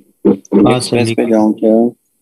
हाँ next sir page पे लिखिए। जाऊँ क्या?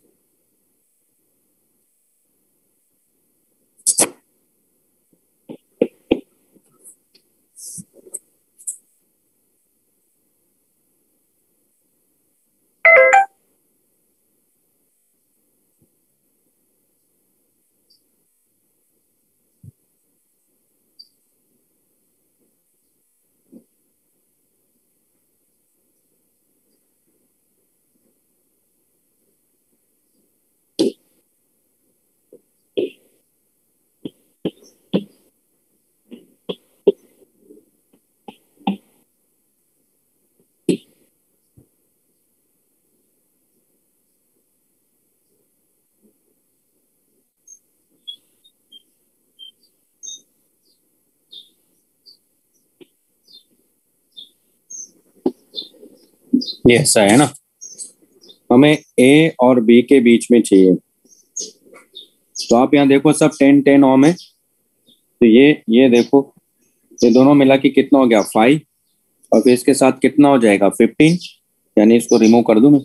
ये ऐसा है ना, हमें ए और बी के बीच में चाहिए। तो आप यहाँ देखो सब 10-10 ओम है। तो ये देखो, ये दोनों मिला के कितना हो गया 5, और फिर इसके साथ कितना हो जाएगा 15, यानी इसको रिमूव कर दूं मैं।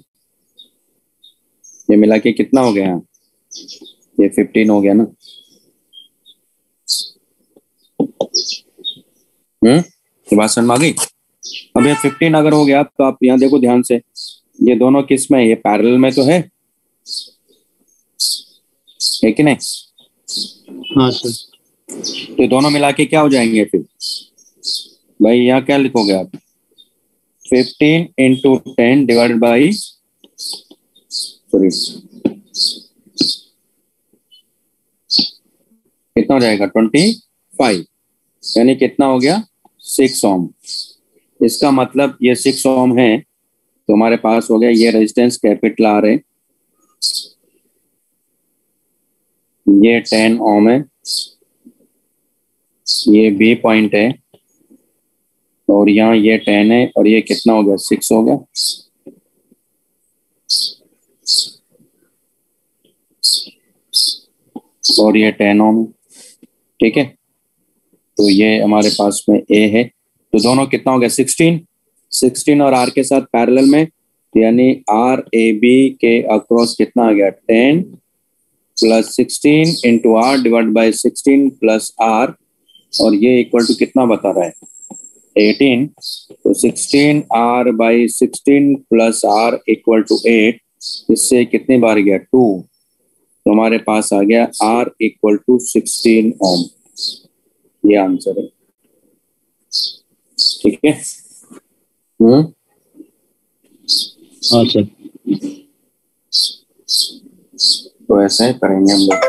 ये मिला के कितना हो गया, ये 15 हो गया ना। ये बात समझ में आ गई। अब ये 15 अगर हो गया तो आप यहाँ देखो ध्यान से, ये दोनों किस में है, ये पैरेलल में तो है कि नहीं? हाँ सर। तो ये दोनों मिला के क्या हो जाएंगे फिर? भाई यहाँ क्या लिखोगे आप? 15 × 10 डिवाइडेड बाई, सॉरी, कितना हो जाएगा 25, यानी कितना हो गया 6 ओम। इसका मतलब ये 6 ओम है, तो हमारे पास हो गया ये रेजिस्टेंस कैपिटल आर है, ये 10 ओम है, ये बी पॉइंट है, और यहाँ ये 10 है, और ये कितना हो गया 6 हो गया। और ये 10 ओम है, ठीक है। तो ये हमारे पास में ए है, तो दोनों कितना हो गया 16 और आर के साथ पैरेलल में, यानी आर ए बी के अक्रॉस कितना आ गया 10 + 16 × आर डिवाइड बाई 16 + आर, और ये इक्वल टू कितना बता रहा है 18। तो 16R/16 + R = 8, इससे कितनी बार गया 2, तो हमारे पास आ गया R = 16 ओम। ये आंसर है, ठीक है। हाँ सर। तो ऐसे करेंगे हम लोग।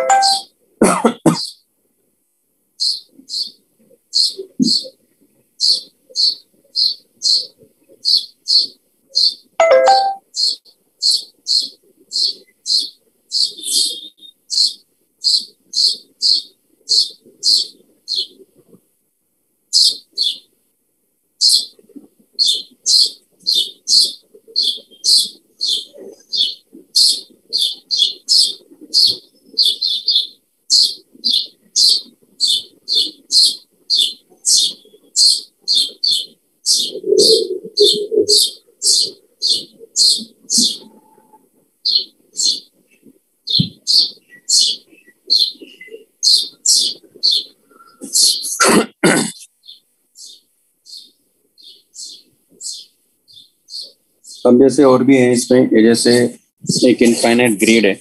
अब जैसे और भी है इसमें, ये जैसे एक इनफाइनाइट ग्रिड है,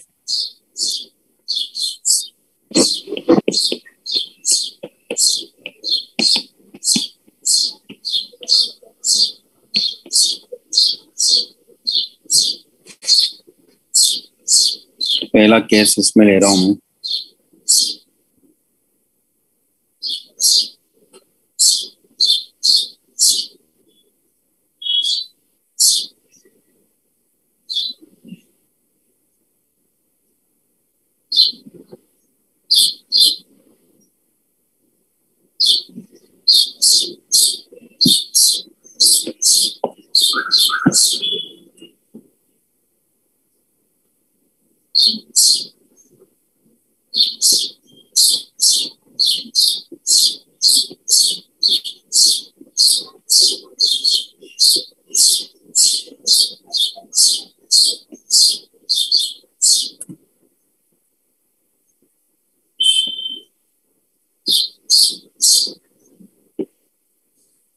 पहला केस इसमें ले रहा हूं मैं।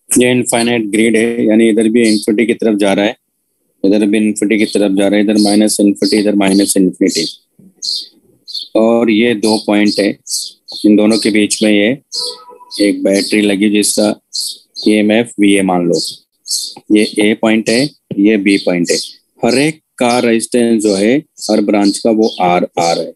ये इनफाइनाइट ग्रिड है, यानी इधर भी इन्फिनिटी की तरफ जा रहा है, इधर भी इन्फिनिटी की तरफ जा रहा है, इधर माइनस इन्फिनिटी, इधर माइनस इन्फिनिटी, और ये 2 पॉइंट है, इन दोनों के बीच में ये एक बैटरी लगी जिसका EMF VA मान लो। ये A पॉइंट है, ये B पॉइंट है। हर एक का रेजिस्टेंस जो है हर ब्रांच का वो R है।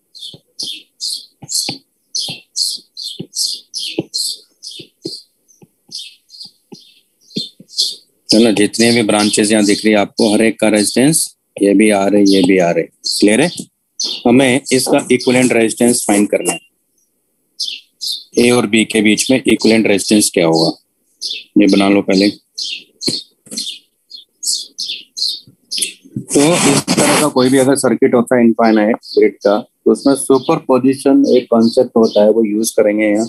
चलो, जितने भी ब्रांचेस यहाँ दिख रही है आपको, हर एक का रेजिस्टेंस, ये भी R है, ये भी R है। क्लियर है? हमें इसका इक्विवेलेंट रेजिस्टेंस फाइंड करना है। A और B के बीच में इक्विवेलेंट रेजिस्टेंस क्या होगा, ये बना लो पहले। तो इस तरह का कोई भी अगर सर्किट होता है इनफाइनाइट ग्रिड का, तो उसमें सुपरपोजिशन एक कॉन्सेप्ट होता है, वो यूज करेंगे यहाँ।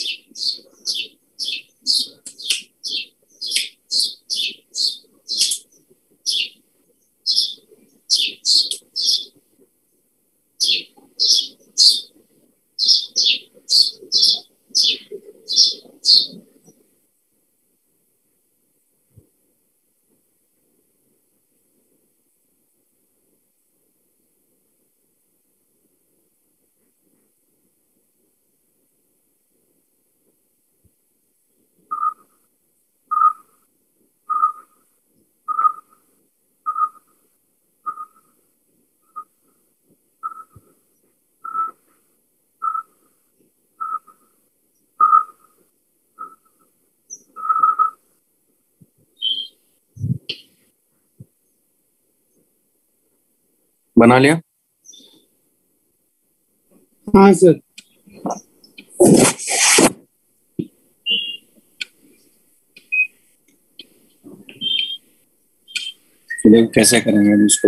बना लिया? हाँ सर। देखो कैसे करेंगे हम इसको।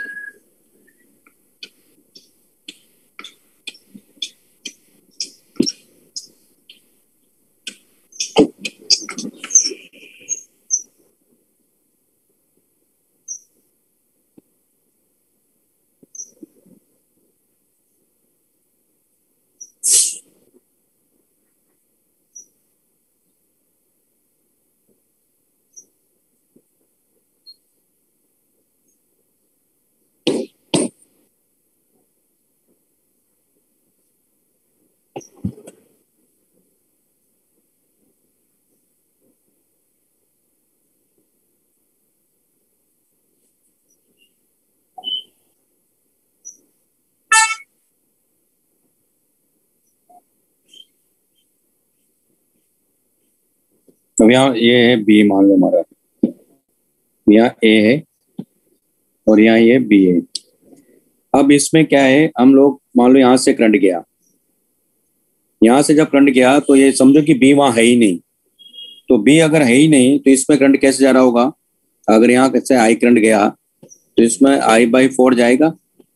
अब यहाँ ये है B मान लो हमारा, यहाँ A है और यहाँ ये B है। अब इसमें क्या है, हम लोग मान लो यहाँ से करंट गया, यहाँ से जब करंट गया तो ये समझो कि B वहाँ है ही नहीं। तो B अगर है ही नहीं तो इसमें करंट कैसे जा रहा होगा? अगर यहाँ से I करंट गया तो इसमें I/4 जाएगा,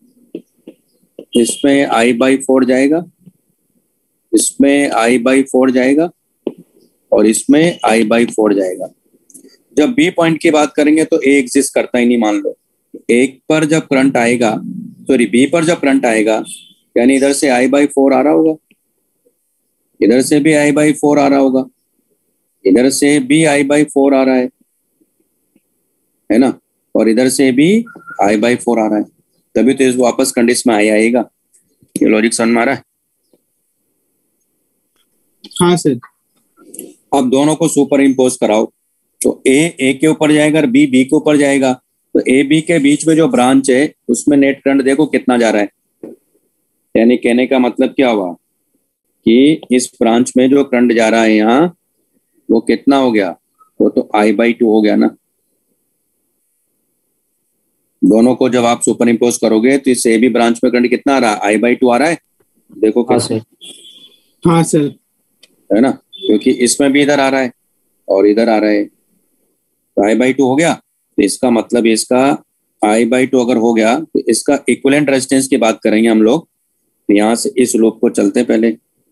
इसमें I/4 जाएगा, इसमें I/4 जाएगा और इसमें I/4 जाएगा। जब B पॉइंट की बात करेंगे तो A एग्जिस्ट करता ही नहीं मान लो। एक पर जब करंट आएगा, सॉरी B पर जब करंट आएगा, यानी इधर से I/4 आ रहा होगा, इधर से भी I/4 आ रहा होगा, इधर से भी I/4 आ रहा है ना, और इधर से भी I/4 आ रहा है। तभी तो इस वापस कंडीशन में आएगा। ये लॉजिक समझ में आ रहा है? हाँ सर। अब दोनों को सुपर इम्पोज कराओ तो A के ऊपर जाएगा और B के ऊपर जाएगा। तो A B के बीच में जो ब्रांच है उसमें नेट करंट देखो कितना जा रहा है। यानी कहने का मतलब क्या हुआ कि इस ब्रांच में जो करंट जा रहा है यहाँ वो कितना हो गया, वो तो I/2 हो गया ना। दोनों को जब आप सुपर इम्पोज करोगे तो इस A B ब्रांच में करंट कितना आ रहा है? I/2 आ रहा है। देखो कैसे। हाँ सर। है ना, क्योंकि इसमें भी इधर आ रहा है और इधर आ रहा है, तो I/2 हो गया। तो इसका मतलब इसका I/2 अगर हो गया तो इसका इक्विवेलेंट रेजिस्टेंस की बात करेंगे हम लोग। तो यहाँ से इस लूप को चलते पहले,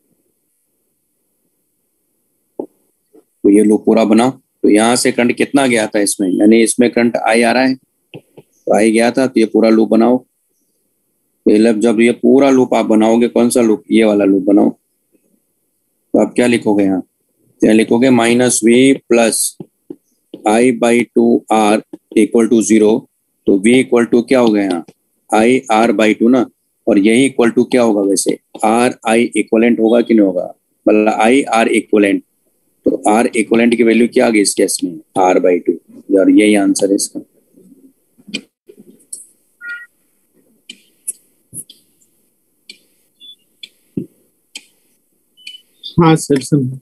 तो ये लूप पूरा बनाओ। तो यहाँ से करंट कितना गया था इसमें, यानी इसमें करंट I आ रहा है, तो I गया था, तो ये पूरा लूप बनाओ। पहले जब ये पूरा लूप आप बनाओगे, कौन सा लूप? ये वाला लूप बनाओ। तो आप क्या लिखोगे यहाँ लिखोगे -V plus I by two R equal to 0, तो वी इक्वल टू क्या हो गया यहाँ, आई आर बाई टू ना, और यही इक्वल टू क्या होगा वैसे, आर आई इक्वलेंट होगा कि नहीं होगा, मतलब आई आर इक्वलेंट, तो आर इक्वलेंट की वैल्यू क्या आ गई इस केस में, आर बाई टू, और यही आंसर है इसका। हाँ सर समझ।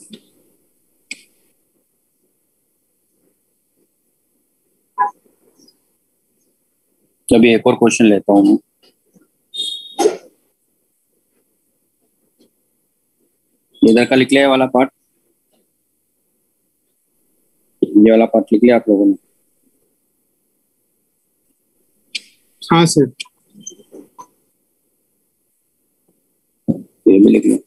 अभी एक और क्वेश्चन लेता हूँ मैं। इधर का लिख लिया वाला पार्ट, ये वाला पार्ट लिख लिया आप लोगों ने? हाँ सर। ये भी लिख लो।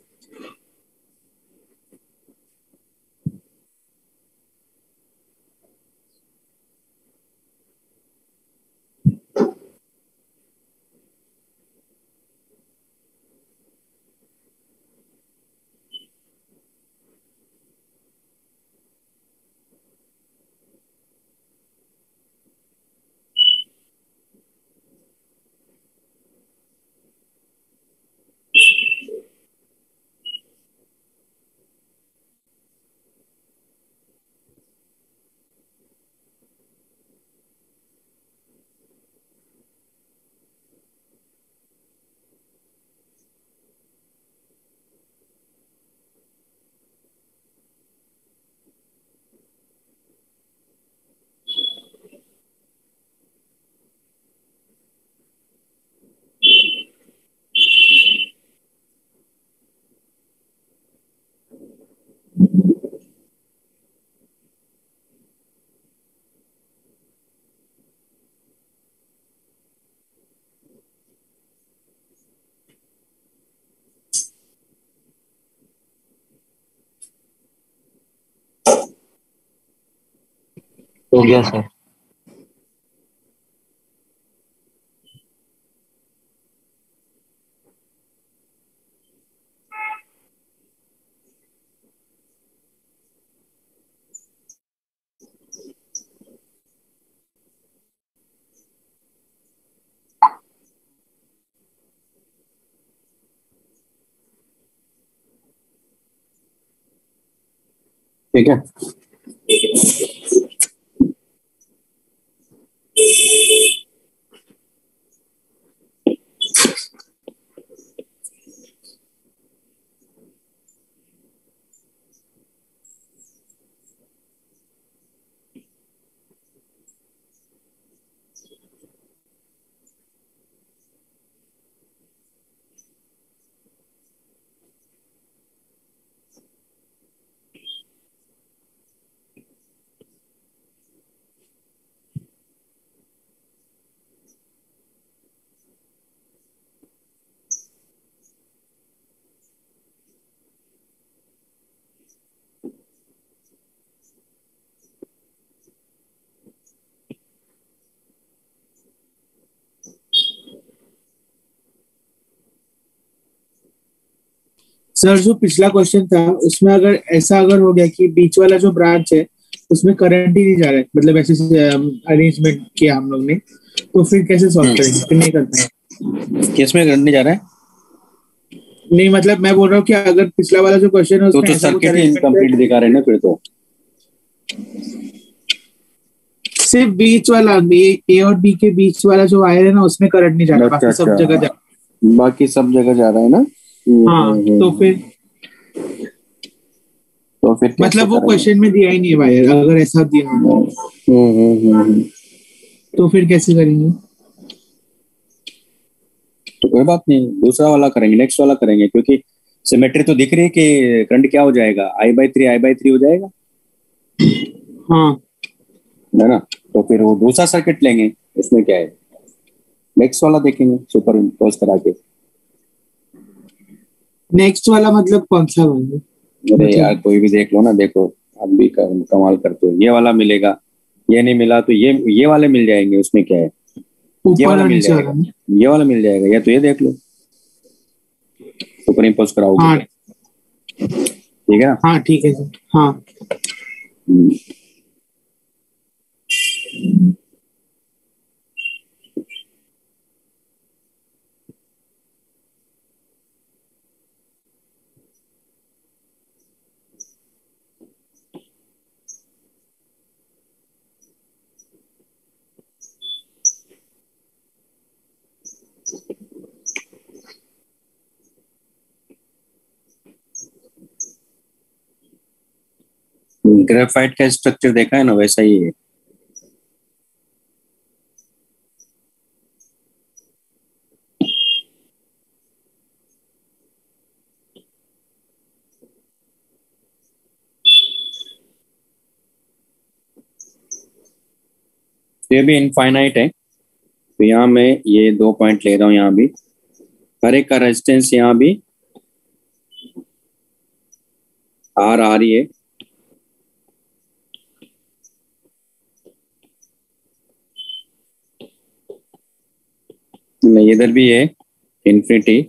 हो गया सर। ठीक है, सर जो पिछला क्वेश्चन था उसमें अगर ऐसा अगर हो गया कि बीच वाला जो ब्रांच है उसमें करंट ही नहीं जा रहा है, मतलब ऐसे अरेंजमेंट किया हम लोग ने, तो फिर कैसे सॉल्व करेंगे, फिर नहीं करते हैं। केस में करंट नहीं जा रहा है, नहीं मतलब मैं बोल रहा हूँ कि अगर पिछला वाला जो क्वेश्चन है तो उसमें ऐसा कुछ सर्किट ही arrangement इनकम्प्लीट दिखा रहे हैं ना फिर तो। सिर्फ बीच वाला ए और बी के बीच वाला जो वायर है ना उसमें करंट नहीं जा रहा, बाकी सब जगह जा बाकी सब जगह जा रहा है ना। हाँ तो फिर मतलब वो क्वेश्चन में दिया ही नहीं है वायर, अगर ऐसा दिया हो तो फिर कैसे करेंगे। तो कोई बात नहीं, दूसरा वाला करेंगे, नेक्स्ट वाला करेंगे, क्योंकि सिमेट्री तो दिख रही है कि करंट क्या हो जाएगा, I/3 हो जाएगा, हाँ है ना। तो फिर वो दूसरा सर्किट लेंगे, उसमें क्या है, नेक्स्ट वाला देखेंगे सुपर इम्पोज करा के। नेक्स्ट वाला मतलब कौन सा वाला? अरे यार कोई भी देख लो ना, देखो आप भी कमाल करते हो, ये वाला मिलेगा, ये नहीं मिला तो ये वाले मिल जाएंगे, उसमें क्या है, ये वाला मिल जाएगा, ये वाला मिल जाएगा, या तो ये देख लो सुपर इम्पोज कराओगे। हाँ ठीक है ना। हाँ ठीक है सर। हाँ ग्रेफाइट का स्ट्रक्चर देखा है ना, वैसा ही है। ये भी इनफाइनाइट है, तो यहाँ मैं ये 2 पॉइंट ले रहा हूँ। यहाँ भी हर एक का रेजिस्टेंस यहाँ भी आर आ रही है। इधर भी है इन्फिनिटी,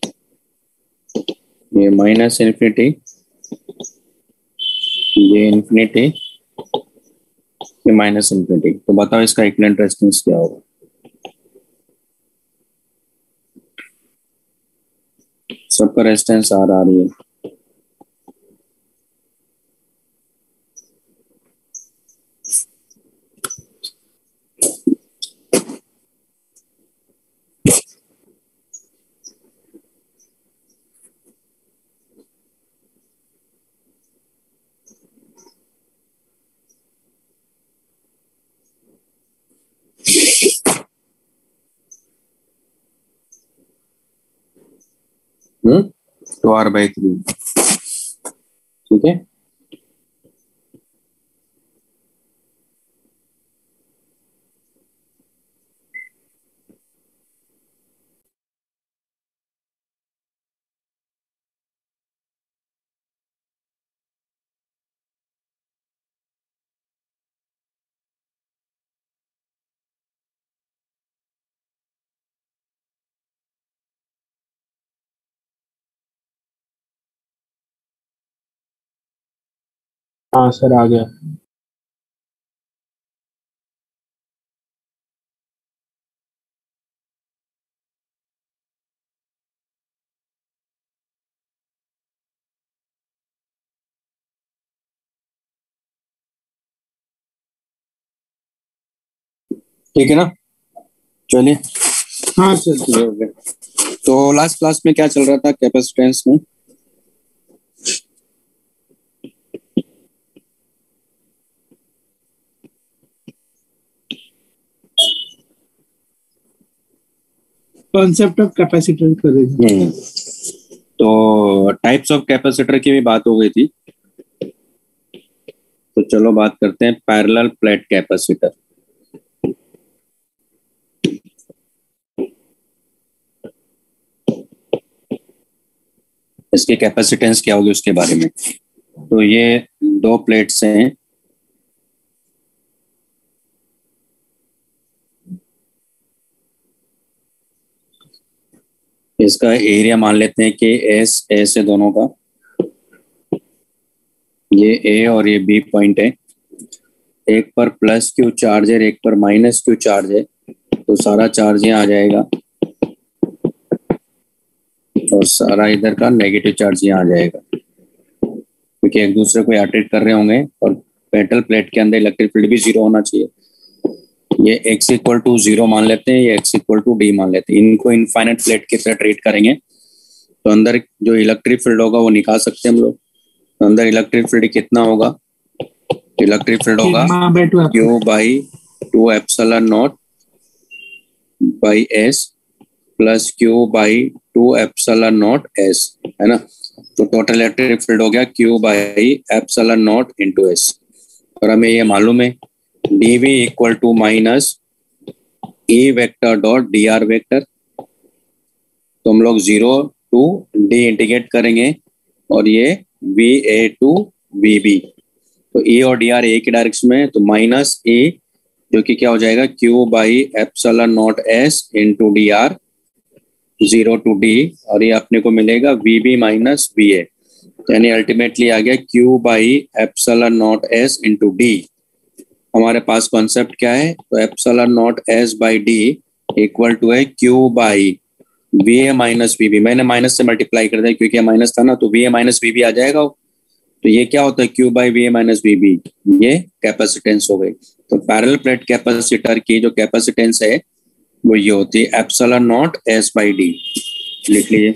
ये माइनस इन्फिनिटी, ये इन्फिनिटी, ये माइनस इन्फिनिटी। तो बताओ इसका इक्विवेलेंट रेजिस्टेंस क्या होगा? सबका रेजिस्टेंस आर आ रही है। तो R/3, ठीक है। हाँ सर, आ गया। ठीक है ना, चलिए। हाँ सर। ये हो गया। तो लास्ट क्लास में क्या चल रहा था कैपेसिटेंस में? कॉन्सेप्ट ऑफ कैपेसिटर कर रहे थे। तो टाइप्स ऑफ कैपेसिटर की भी बात हो गई थी, तो चलो बात करते हैं पैरेलल प्लेट कैपेसिटर। इसकी कैपेसिटेंस क्या होगी उसके बारे में। तो ये 2 प्लेट्स हैं, इसका एरिया मान लेते हैं कि एस है दोनों का, ये ए और ये बी पॉइंट है। एक पर प्लस क्यू चार्ज है, एक पर माइनस क्यू चार्ज है, तो सारा चार्ज यहाँ आ जाएगा और सारा इधर का नेगेटिव चार्ज यहाँ आ जाएगा, क्योंकि एक दूसरे को अट्रैक्ट कर रहे होंगे। और मेटल प्लेट के अंदर इलेक्ट्रिक फील्ड भी 0 होना चाहिए। ये x इक्वल टू 0 मान लेते हैं, ये x इक्वल टू डी मान लेते हैं। इनको इनफाइनाइट प्लेट की तरह ट्रीट करेंगे, तो अंदर जो इलेक्ट्रिक फील्ड होगा वो निकाल सकते हैं हम लोग। तो अंदर इलेक्ट्रिक फील्ड कितना होगा? इलेक्ट्रिक फील्ड होगा Q by 2 epsilon naught by S plus Q by 2 epsilon naught S, है ना। तो टोटल इलेक्ट्रिक फील्ड हो गया Q by epsilon naught into S। और हमें ये मालूम है dV equal to minus E vector dot dr vector. तो हम लोग 0 टू D इंटीग्रेट करेंगे और ये VA टू VB। तो E और dr एक ही डायरेक्शन में, तो माइनस E जो कि क्या हो जाएगा Q by epsilon naught S into dr 0 to D, और ये अपने को मिलेगा VB माइनस VA। यानी अल्टीमेटली आ गया Q by epsilon naught S into D। हमारे पास कॉन्सेप्ट क्या है? तो epsilon naught S by D equal to है Q by VA minus VB। मैंने माइनस से मल्टीप्लाई कर दिया क्योंकि माइनस था ना, तो VA माइनस VB आ जाएगा। तो ये क्या होता है? Q by VA minus VB, ये कैपेसिटेंस हो गई। तो पैरेलल प्लेट कैपेसिटर की जो कैपेसिटेंस है वो ये होती है epsilon naught S by D। लिख लीजिए।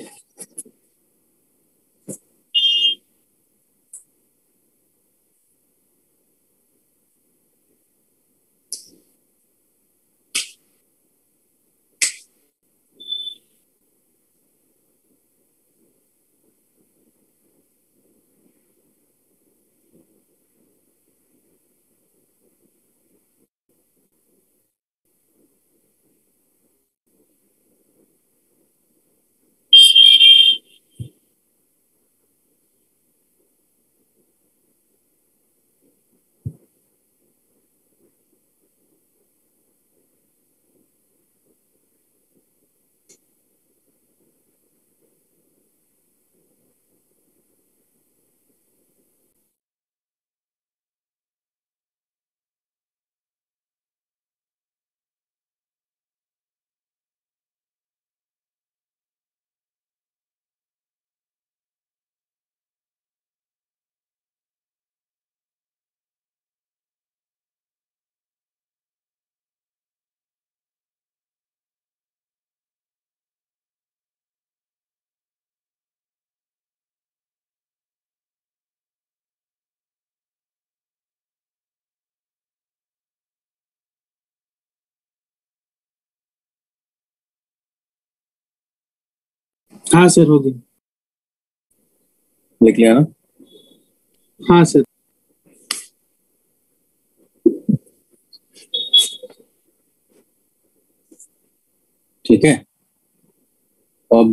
हाँ सर, हो गया। लिख लिया ना? हाँ सर। ठीक है। अब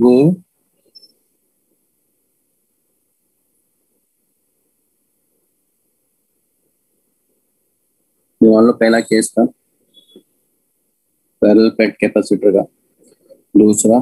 ये मान लो पहला केस था पैरेलल प्लेट कैपेसिटर का। दूसरा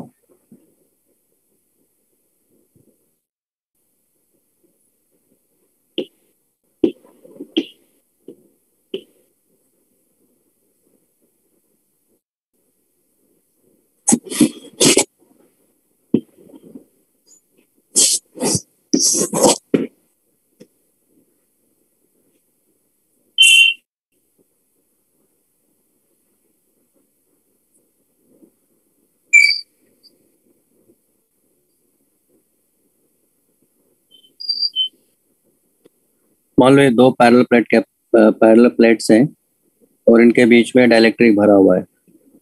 मान लो ये दो पैरेलल प्लेट्स हैं और इनके बीच में डाइलेक्ट्रिक भरा हुआ है।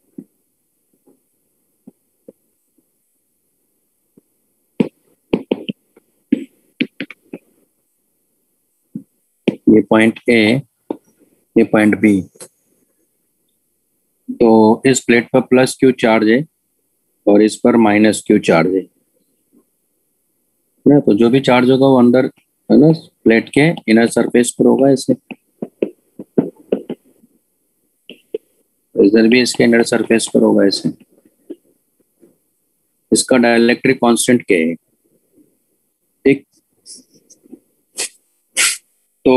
ये पॉइंट ए, ये पॉइंट बी। तो इस प्लेट पर प्लस क्यू चार्ज है और इस पर माइनस क्यू चार्ज है ना। तो जो भी चार्ज होगा वो अंदर है ना प्लेट के इनर सरफेस पर होगा। ऐसे इधर भी इसके इनर सरफेस पर होगा ऐसे। इसका डाइलेक्ट्रिक कांस्टेंट क्या है? ठीक। तो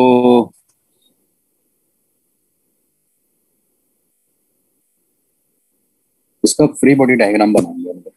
इसका फ्री बॉडी डायग्राम बनाएंगे हम लोग।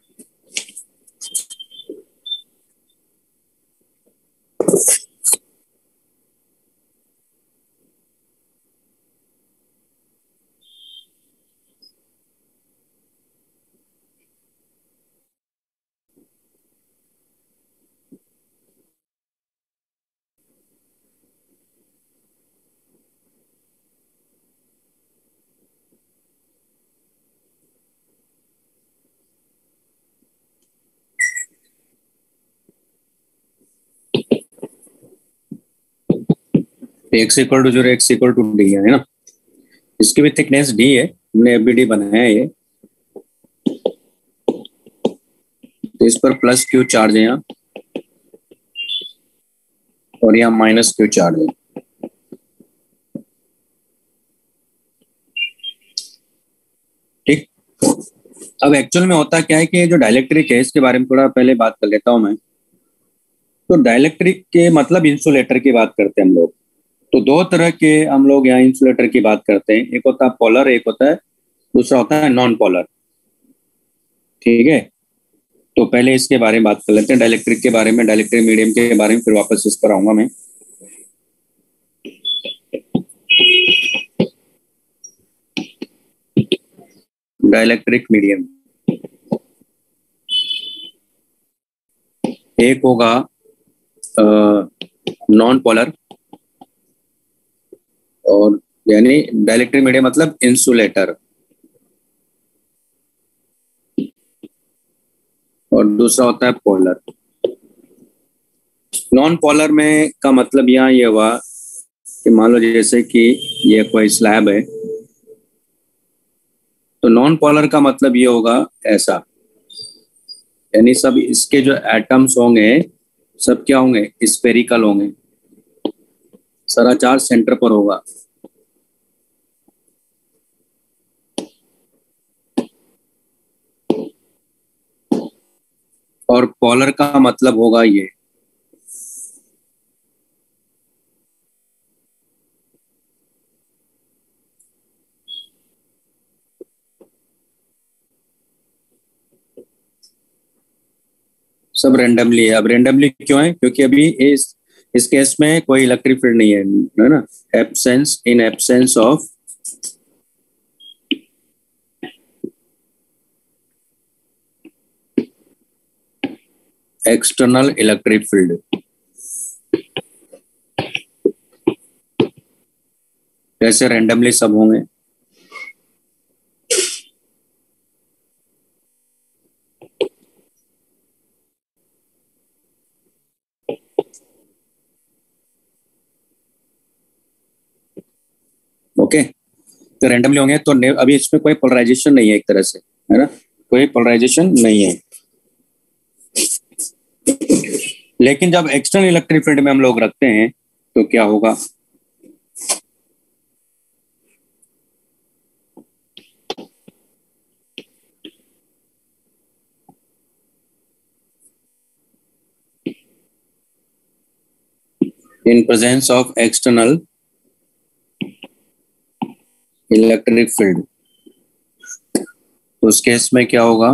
X equal to 0, X equal to D है ना। इसकी भी थिकनेस डी है, हमने एफबीडी बनाया है ये। तो इस पर प्लस क्यू चार्ज है यहाँ और यहाँ माइनस क्यू चार्ज है। ठीक। अब एक्चुअल में होता क्या है कि जो डाइलेक्ट्रिक है इसके बारे में थोड़ा पहले बात कर लेता हूं मैं। तो डाइलेक्ट्रिक के मतलब इंसुलेटर की बात करते हैं हम लोग। तो दो तरह के हम लोग यहाँ इंसुलेटर की बात करते हैं। एक होता है पोलर, एक होता है दूसरा होता है नॉन पोलर। ठीक है। तो पहले इसके बारे में बात कर लेते हैं, डाइलेक्ट्रिक के बारे में, डाइलेक्ट्रिक मीडियम के बारे में, फिर वापस इस पर आऊंगा मैं। डाइलेक्ट्रिक मीडियम एक होगा नॉन पोलर, और यानी डाइलेक्ट्रिक मीडियम मतलब इंसुलेटर, और दूसरा होता है पोलर। नॉन पोलर में का मतलब यहाँ ये हुआ कि मान लो जैसे कि ये कोई स्लैब है, तो नॉन पोलर का मतलब ये होगा ऐसा, यानी सब इसके जो एटम्स होंगे सब क्या होंगे, स्फेरिकल होंगे, सारा चार्ज सेंटर पर होगा। और पोलर का मतलब होगा ये, सब रेंडमली है। अब रेंडमली क्यों है? क्योंकि अभी इस केस में कोई इलेक्ट्रिक फील्ड नहीं है ना। Absence, in absence of external electric field. जैसे रेंडमली सब होंगे। ओके, तो रैंडमली होंगे तो अभी इसमें कोई पोलराइजेशन नहीं है एक तरह से, है ना, कोई पोलराइजेशन नहीं है। लेकिन जब एक्सटर्नल इलेक्ट्रिक फील्ड में हम लोग रखते हैं तो क्या होगा, in presence of external electric field, तो उस केस में क्या होगा,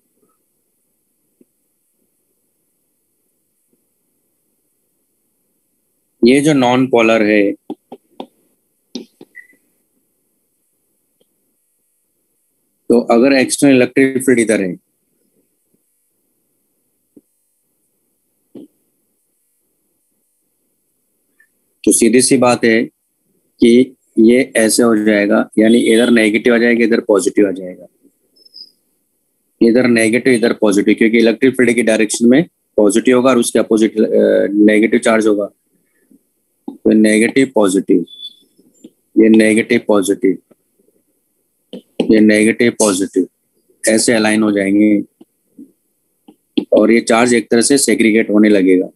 ये जो नॉन पोलर है तो अगर एक्सटर्नल इलेक्ट्रिक फील्ड इधर है तो सीधी सी बात है कि ये ऐसे हो जाएगा, यानी इधर नेगेटिव आ जाएगा, इधर पॉजिटिव आ जाएगा, इधर नेगेटिव इधर पॉजिटिव, क्योंकि इलेक्ट्रिक फील्ड की डायरेक्शन में पॉजिटिव होगा और उसके अपोजिट नेगेटिव चार्ज होगा। तो नेगेटिव पॉजिटिव, ये नेगेटिव पॉजिटिव, ये नेगेटिव पॉजिटिव, ऐसे अलाइन हो जाएंगे और ये चार्ज एक तरह से सेग्रीगेट होने लगेगा।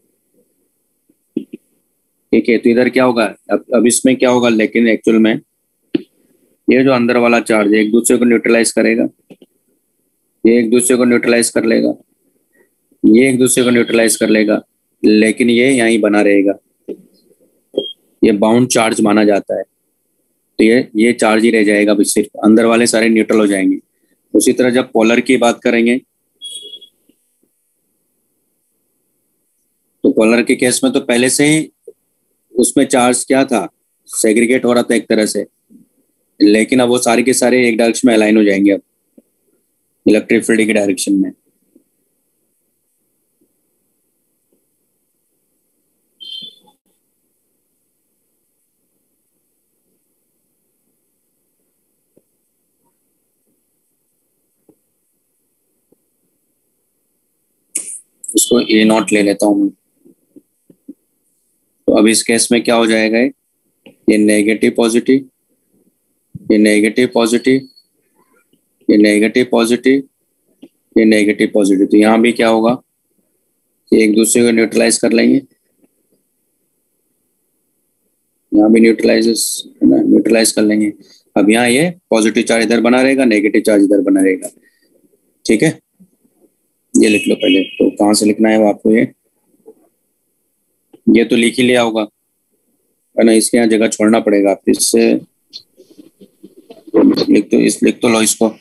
ठीक है, तो इधर क्या होगा, अब इसमें क्या होगा, लेकिन एक्चुअल में ये जो अंदर वाला चार्ज एक दूसरे को न्यूट्रलाइज करेगा, ये एक दूसरे को न्यूट्रलाइज कर लेगा, ये एक दूसरे को न्यूट्रलाइज कर लेगा, लेकिन ये यहीं बना रहेगा, ये बाउंड चार्ज माना जाता है। तो ये चार्ज ही रह जाएगा, सिर्फ अंदर वाले सारे न्यूट्रल हो जाएंगे। उसी तरह जब पोलर की बात करेंगे तो पोलर के केस में तो पहले से ही उसमें चार्ज क्या था, सेग्रीगेट हो रहा था एक तरह से, लेकिन अब वो सारे के सारे एक डायरेक्शन में अलाइन हो जाएंगे अब इलेक्ट्रिक फील्ड की डायरेक्शन में। इसको ए नॉट ले लेता हूं मैं। तो अब इस केस में क्या हो जाएगा, ये नेगेटिव पॉजिटिव, ये नेगेटिव पॉजिटिव, ये नेगेटिव पॉजिटिव, ये नेगेटिव पॉजिटिव। तो यहाँ भी क्या होगा, ये एक दूसरे को न्यूट्रलाइज कर लेंगे, यहाँ भी न्यूट्रलाइज कर लेंगे। अब यहाँ ये पॉजिटिव चार्ज इधर बना रहेगा, नेगेटिव चार्ज इधर बना रहेगा। ठीक है, ये लिख लो पहले। तो कहाँ से लिखना है वो आपको, ये तो लिख ही लिया होगा, है ना, इसके यहाँ जगह छोड़ना पड़ेगा आप, इससे लिख तो लो इसको।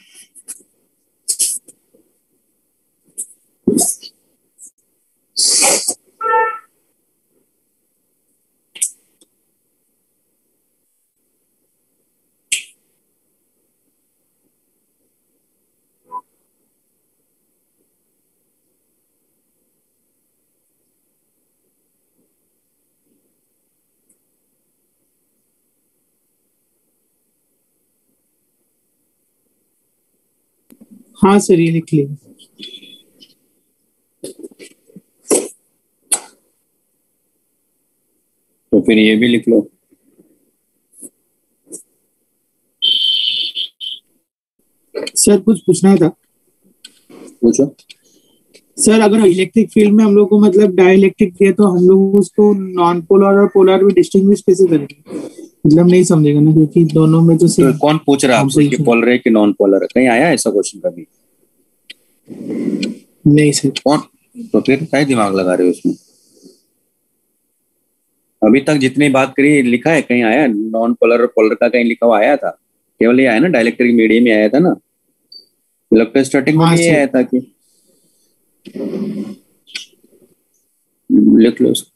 हाँ सर, ये लिख लिया। तो फिर ये भी लिख लो। सर कुछ पूछना था। पूछो। सर अगर इलेक्ट्रिक फील्ड में हम लोग को मतलब डाइलेक्ट्रिक दिए तो हम लोग उसको नॉन पोलर और पोलर भी डिस्टिंग्विश कैसे करेंगे, मतलब नहीं समझेगा ना, क्योंकि दोनों में तो तो कौन पूछ रहा है आपसे कि पोलर है कि नॉन पोलर है, कहीं आया ऐसा क्वेश्चन कभी? नहीं सर। कौन? तो फिर क्या दिमाग लगा रहे हो उसमें? अभी तक जितनी बात करी लिखा है, कहीं आया नॉन पोलर और पोलर का कहीं लिखा हुआ आया था? केवल ये आया ना डाइलेक्ट्रिक मीडियम में आया था ना, इलेक्ट्रोस्टैटिक में ये आया था कि लिख लो उसको।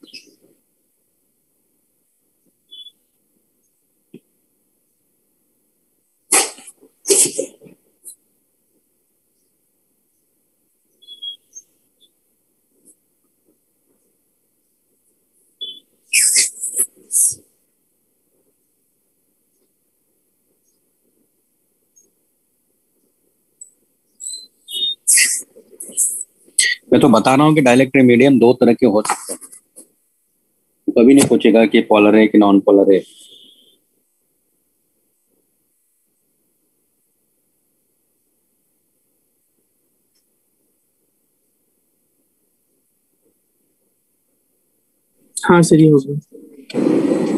मैं तो बता रहा हूँ कि डाइलेक्ट्रिक मीडियम दो तरह के हो सकते हैं, कभी नहीं पूछेगा कि पोलर है कि नॉन पोलर है। हाँ सर, ये हो गया।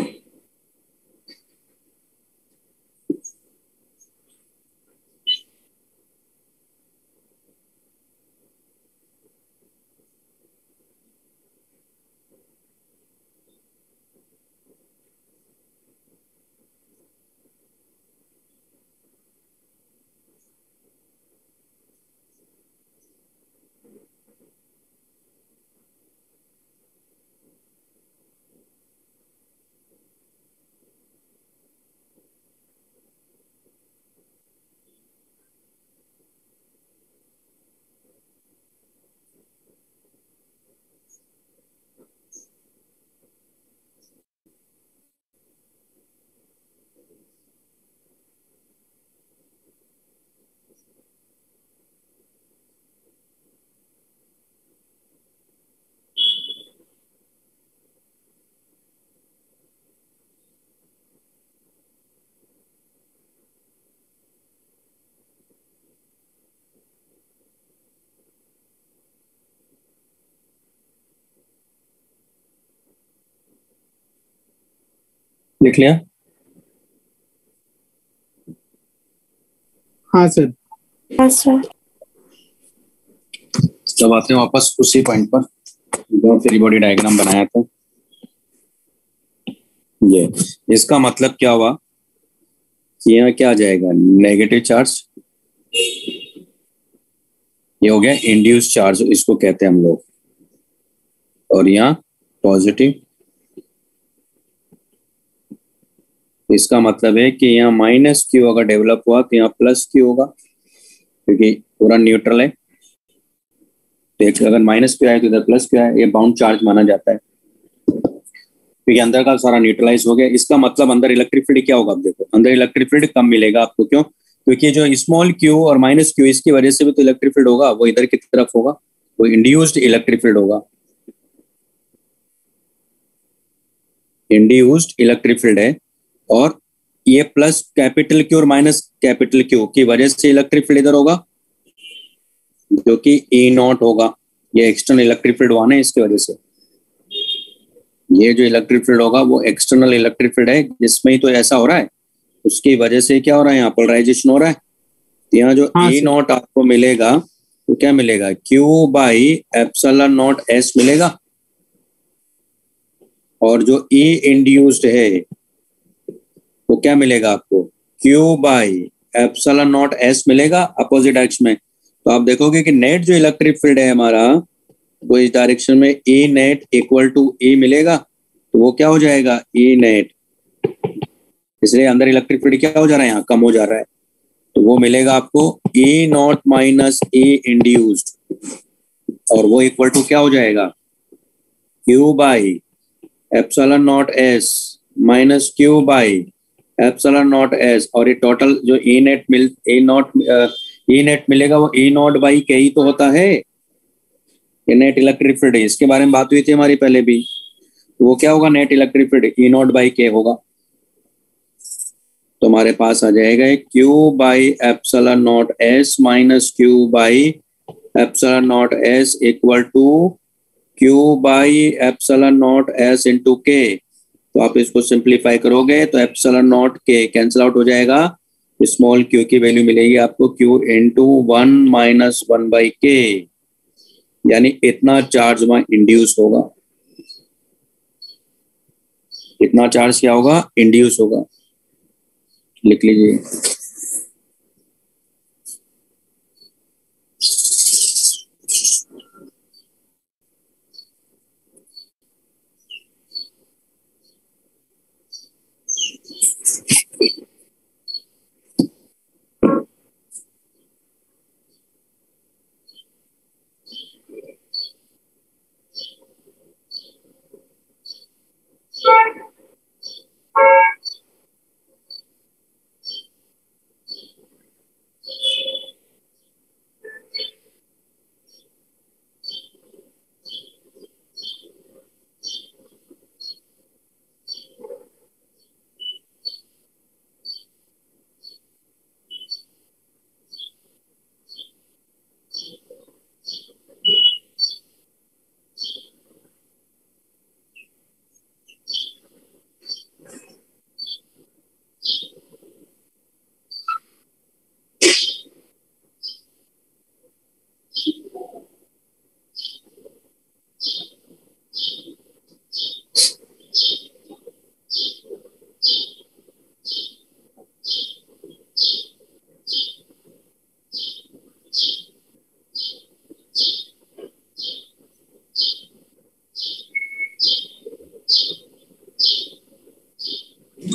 लिख लिया? हाँ सर। हाँ सर। तब आते हैं वापस उसी पॉइंट पर जो फ्री बॉडी डायग्राम बनाया था। ये इसका मतलब क्या हुआ कि यहाँ क्या आ जाएगा, नेगेटिव चार्ज। ये हो गया इंड्यूस चार्ज, इसको कहते हैं हम लोग। और यहाँ पॉजिटिव। इसका मतलब है कि यहाँ माइनस क्यू अगर डेवलप हुआ तो यहाँ प्लस क्यू होगा, क्योंकि पूरा न्यूट्रल है। तो अगर माइनस क्यू आए तो इधर प्लस क्यू आए, ये बाउंड चार्ज माना जाता है, क्योंकि अंदर का सारा न्यूट्रलाइज हो गया। इसका मतलब अंदर इलेक्ट्रिक फील्ड क्या होगा, अब देखो अंदर इलेक्ट्रिक फील्ड कम मिलेगा आपको। क्यों? क्योंकि जो स्मॉल क्यू और माइनस क्यू, इसकी वजह से भी तो इलेक्ट्रिक फील्ड होगा, वो इधर की तरफ होगा, वो इंड्यूस्ड इलेक्ट्रिक फील्ड होगा। इंड्यूस्ड इलेक्ट्रिक फील्ड है, और ये प्लस कैपिटल क्यू और माइनस कैपिटल क्यू की वजह से इलेक्ट्रिक फील्ड इधर होगा, जो कि ई नॉट होगा। ये एक्सटर्नल इलेक्ट्रिक फील्ड हुआ ना, इसकी वजह से ये जो इलेक्ट्रिक फील्ड होगा वो एक्सटर्नल इलेक्ट्रिक फील्ड है, जिसमें ही तो ऐसा हो रहा है। उसकी वजह से क्या हो रहा है, यहाँ पोलराइजेशन हो रहा है। तो यहाँ जो हाँ ई सर। नॉट आपको मिलेगा तो क्या मिलेगा, Q by epsilon naught S मिलेगा। और जो ई इंड्यूस्ड है वो क्या मिलेगा आपको, Q by epsilon naught S मिलेगा अपोजिट डायरेक्शन में। तो आप देखोगे कि नेट जो इलेक्ट्रिक फील्ड है हमारा, वो इस डायरेक्शन में E net equal to E मिलेगा। तो वो क्या हो जाएगा, ई नेट। इसलिए अंदर इलेक्ट्रिक फील्ड क्या हो जा रहा है, यहाँ कम हो जा रहा है। तो वो मिलेगा आपको E naught minus E induced, और वो इक्वल टू क्या हो जाएगा, Q by epsilon naught S minus Q by epsilon naught S. और ये टोटल जो ई नेट मिलेगा वो ई नॉट बाई के ही तो होता है। ये नेट इलेक्ट्रिक फील्ड है, इसके बारे में बात हुई थी हमारी पहले भी। वो क्या होगा, net electric field E naught by K होगा। तो हमारे पास आ जाएगा Q by epsilon naught S minus Q by epsilon naught S equal to Q by epsilon naught S into K. तो आप इसको सिंप्लीफाई करोगे तो एप्सिलॉन नॉट के कैंसिल आउट हो जाएगा, स्मॉल क्यू की वैल्यू मिलेगी आपको क्यू इंटू 1 माइनस 1 बाई के, यानी इतना चार्ज वहां इंड्यूस होगा। इतना चार्ज क्या होगा, इंड्यूस होगा। लिख लीजिए।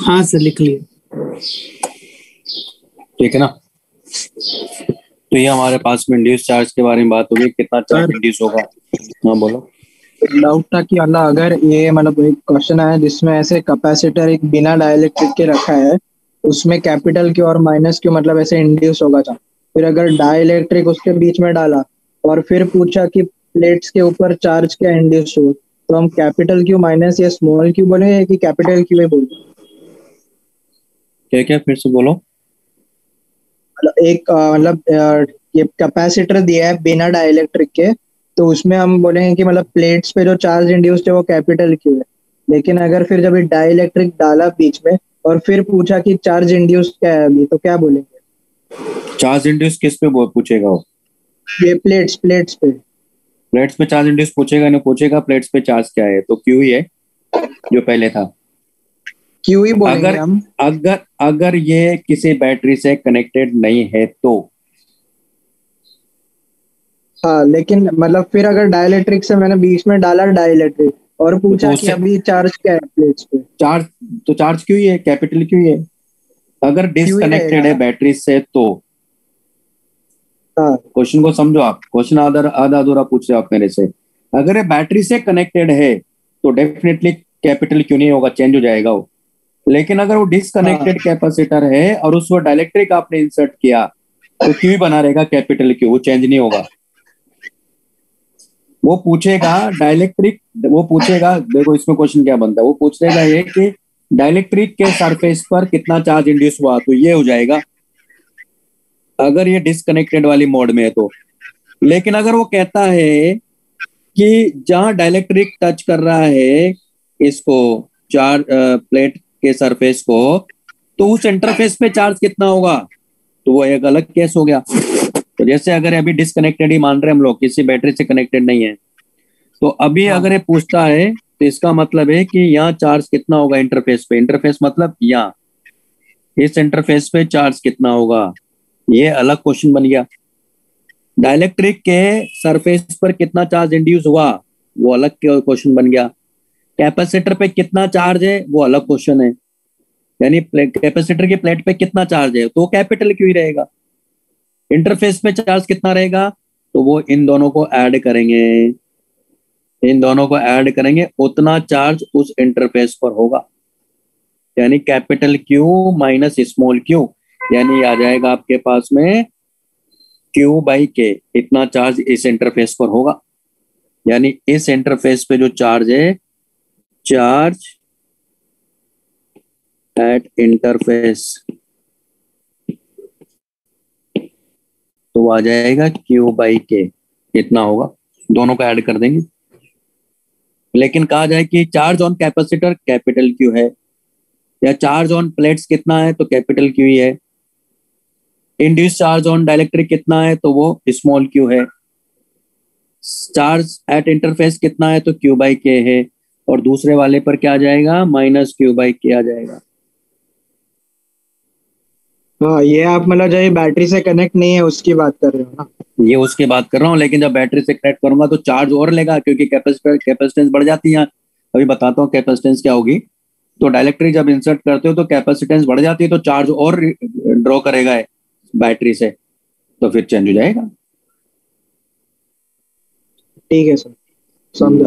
हाँ सर, लिख लिए। ठीक है ना। तो ये हमारे पास में इंड्यूस चार्ज के बारे में बात होगी, कितना चार्ज सर, इंड्यूस होगा। हाँ बोलो। डाउट था कि मतलब अगर ये मतलब एक क्वेश्चन आया जिसमें ऐसे कैपेसिटर एक बिना डाइलेक्ट्रिक के रखा है, उसमें कैपिटल क्यू और माइनस क्यू मतलब ऐसे इंड्यूस होगा था। फिर अगर डाइलेक्ट्रिक उसके बीच में डाला और फिर पूछा कि प्लेट्स के ऊपर चार्ज क्या इंड्यूस हो, तो हम कैपिटल क्यू माइनस या स्मॉल क्यू बोले कि कैपिटल क्यू ही बोले। क्या क्या फिर से बोलो। मतलब एक ये कैपेसिटर दिया है बिना डाइलेक्ट्रिक के, तो उसमें हम बोलेंगे कि मतलब प्लेट्स पे जो चार्ज इंड्यूस्ड है वो कैपिटल क्यू है। लेकिन अगर फिर जब डाइलेक्ट्रिक डाला बीच में और फिर पूछा कि चार्ज इंड्यूस्ड क्या है अभी, तो क्या बोलेंगे? चार्ज इंड्यूस किस पे पूछेगा वो? ये प्लेट्स प्लेट्स पे। प्लेट्स पे चार्ज इंड्यूस पूछेगा, नहीं पूछेगा प्लेट्स पे चार्ज क्या है, तो क्यू ही है जो पहले था। क्यू ही बोलेंगे अगर हम। अगर अगर ये किसी बैटरी से कनेक्टेड नहीं है तो हाँ, लेकिन मतलब फिर अगर डाइलेक्ट्रिक से मैंने बीच में डाला डाइलेक्ट्रिक और पूछा कि उससे अभी चार्ज क्या है प्लेट्स पे, चार्ज, तो चार्ज क्यू ही है, कैपिटल क्यू ही है। अगर क्यू ही डिसकनेक्टेड रहेगा। है बैटरी से तो हाँ क्वेश्चन को समझो आप, क्वेश्चन आधा आधा अधूरा पूछ रहे हो आप मेरे से। अगर ये बैटरी से कनेक्टेड है तो डेफिनेटली कैपिटल क्यू नहीं होगा, चेंज हो जाएगा वो। लेकिन अगर वो हाँ डिसकनेक्टेड कैपेसिटर है और उस पर डाइलेक्ट्रिक आपने इंसर्ट किया तो क्यू ही बना रहेगा, कैपिटल क्यू, वो चेंज नहीं होगा। वो पूछेगा डाइलेक्ट्रिक, वो पूछेगा, देखो इसमें क्वेश्चन क्या बनता है, वो पूछेगा ये कि डाइलेक्ट्रिक के सरफेस पर कितना चार्ज इंड्यूस हुआ, तो ये हो जाएगा अगर ये डिसकनेक्टेड वाली मोड में है तो। लेकिन अगर वो कहता है कि जहां डाइलेक्ट्रिक टच कर रहा है इसको, चार्ज प्लेट के सरफेस को, तो उस इंटरफेस पे चार्ज कितना होगा, तो वो एक अलग केस हो गया। तो जैसे अगर अभी डिसकनेक्टेड ही मान रहे हैं हम लोग, किसी बैटरी से कनेक्टेड नहीं है, तो अभी हाँ अगर ये पूछता है तो इसका मतलब है कि यहाँ चार्ज कितना होगा इंटरफेस पे, इंटरफेस मतलब यहाँ इस इंटरफेस पे चार्ज कितना होगा, ये अलग क्वेश्चन बन गया। डाइलेक्ट्रिक के सरफेस पर कितना चार्ज इंड्यूस हुआ, वो अलग क्वेश्चन बन गया। कैपेसिटर पे कितना चार्ज है वो अलग क्वेश्चन है, यानी कैपेसिटर की प्लेट पे कितना चार्ज है तो कैपिटल क्यों ही रहेगा। इंटरफेस पे चार्ज कितना रहेगा, तो वो इन दोनों को ऐड करेंगे, इन दोनों को ऐड करेंगे उतना चार्ज उस इंटरफेस पर होगा, यानी capital Q minus small Q, यानी आ जाएगा आपके पास में क्यू बाई के, इतना चार्ज इस इंटरफेस पर होगा। यानी इस इंटरफेस पे जो चार्ज है, चार्ज एट इंटरफेस, तो आ जाएगा क्यू बाई के, इतना होगा। दोनों को ऐड कर देंगे। लेकिन कहा जाए कि charge on capacitor capital Q है, या चार्ज ऑन प्लेट्स कितना है तो कैपिटल क्यू ही है, इंड्यूस चार्ज ऑन डाइलेक्ट्रिक कितना है तो वो स्मॉल क्यू है, चार्ज एट इंटरफेस कितना है तो क्यू बाई के है, और दूसरे वाले पर क्या आ जाएगा, माइनस क्यू बाई के आ जाएगा। हाँ, ये आप मतलब जो ये बैटरी से कनेक्ट नहीं है उसकी बात कर रहे हो ना? ये उसकी बात कर रहा हूँ, लेकिन जब बैटरी से कनेक्ट करूंगा तो चार्ज और लेगा, क्योंकि कैपेसिटेंस बढ़ जाती है। अभी बताता हूँ कैपेसिटेंस क्या होगी। तो डायलेक्ट्रिक जब इंसर्ट करते हो तो कैपेसिटेंस बढ़ जाती है, तो चार्ज और ड्रॉ करेगा बैटरी से, तो फिर चेंज हो जाएगा। ठीक है सर, समझा।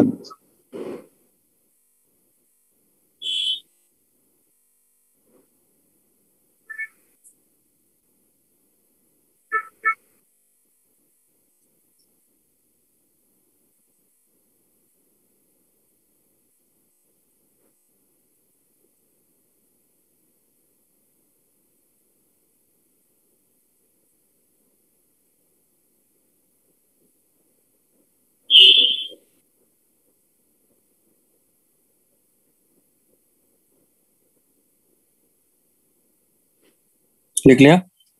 लिख लिया।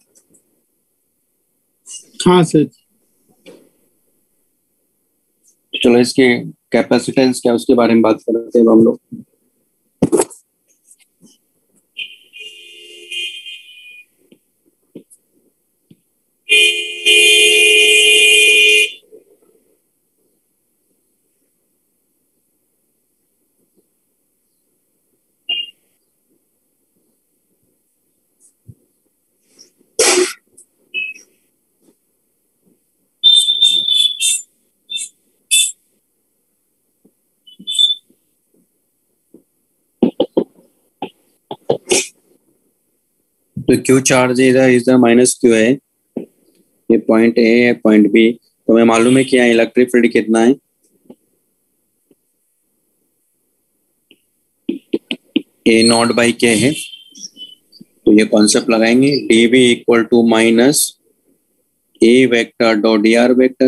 हाँ सर। तो चलो इसकी कैपेसिटेंस क्या है उसके बारे में बात करते हैं हम लोग। तो Q charge is the minus Q है, ये पॉइंट ए है, पॉइंट बी। तो हमें मालूम है कि यहाँ इलेक्ट्रिक फील्ड कितना है, ए नॉट बाई के है। तो ये कॉन्सेप्ट लगाएंगे, D B equal to minus A vector dot D R vector.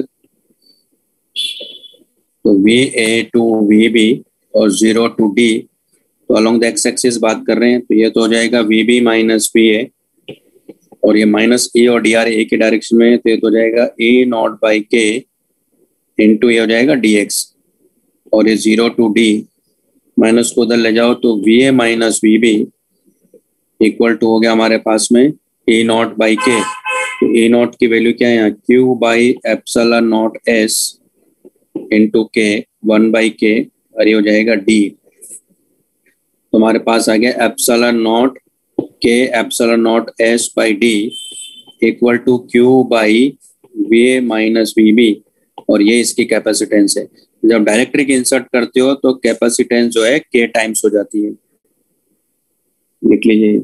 तो V A to V B और 0 टू डी, तो अलोंग द एक्स एक्सिस बात कर रहे हैं, तो ये तो हो जाएगा V B minus V A, और ये माइनस ए और डी आर ए के डायरेक्शन में, तो ये तो हो जाएगा A naught by K into ये हो जाएगा डी एक्स, और ये 0 टू डी माइनस को उधर ले जाओ तो V A minus V B equal to हो गया हमारे पास में ए नॉट बाई के। तो ए नॉट की वैल्यू क्या है यहाँ, Q by epsilon naught S into K 1 by के, और ये हो जाएगा डी। तो हमारे पास आ गया epsilon naught K epsilon naught S by D equal to Q by V A minus V B, और ये इसकी कैपेसिटेंस है। जब डायरेक्ट्रिक इंसर्ट करते हो तो कैपेसिटेंस जो है के टाइम्स हो जाती है, लिख लीजिए।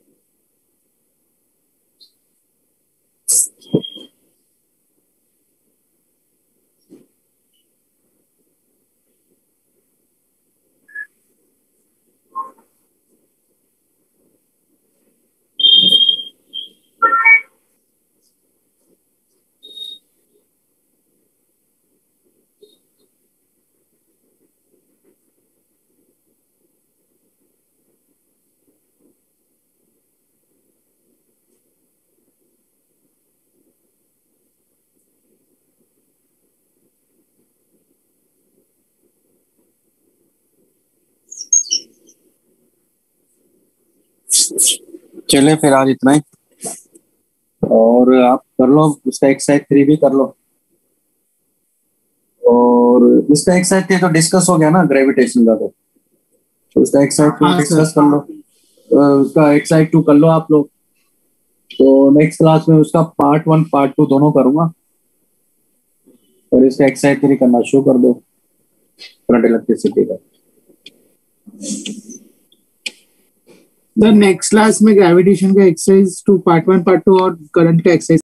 चले फिर आज इतना ही, और आप कर लो उसका एक्सरसाइज 3 भी कर लो, और इसका एक्सरसाइज 3 तो डिस्कस हो गया ना ग्रेविटेशन का, तो उसका एक्सरसाइज 2 डिस्कस कर लो, उसका एक्सरसाइज 2 कर लो आप लोग। तो नेक्स्ट क्लास में उसका पार्ट 1 पार्ट 2 दोनों करूंगा, और इसका एक्सरसाइज 3 करना शुरू कर दो करंट इलेक्ट्रिसिटी का। सर नेक्स्ट क्लास में ग्रेविटेशन का एक्सरसाइज 2 पार्ट 1 पार्ट 2 और करंट का एक्सरसाइज